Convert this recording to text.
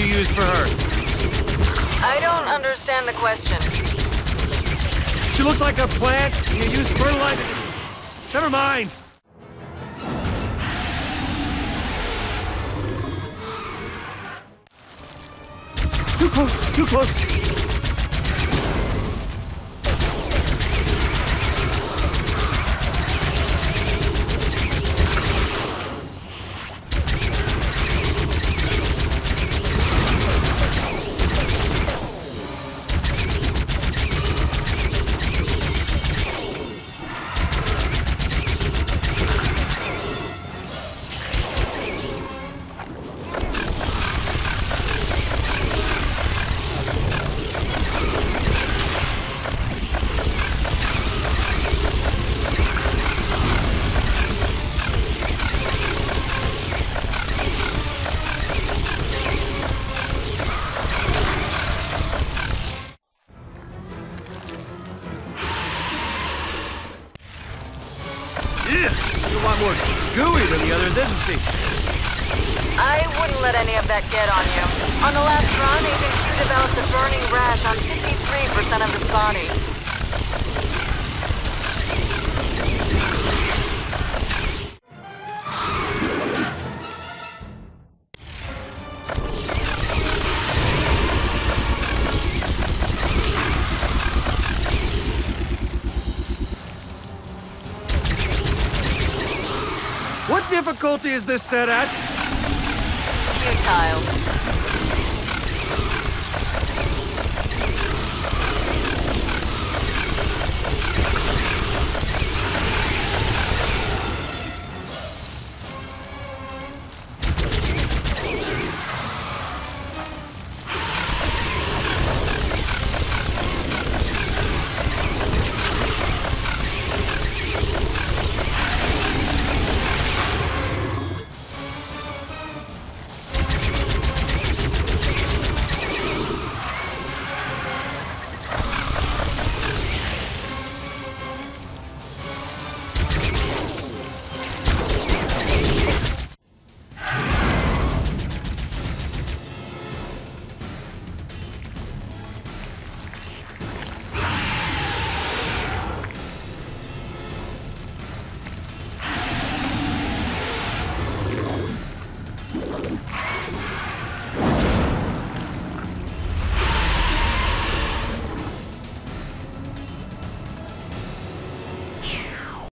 use for her? I don't understand the question. She looks like a plant you use fertilizer. Never mind. Too close, too close. She's a lot more gooey than the others, isn't she? I wouldn't let any of that get on you. On the last run, Agent Q developed a burning rash on 53% of his body. What difficulty is this set at? Futile.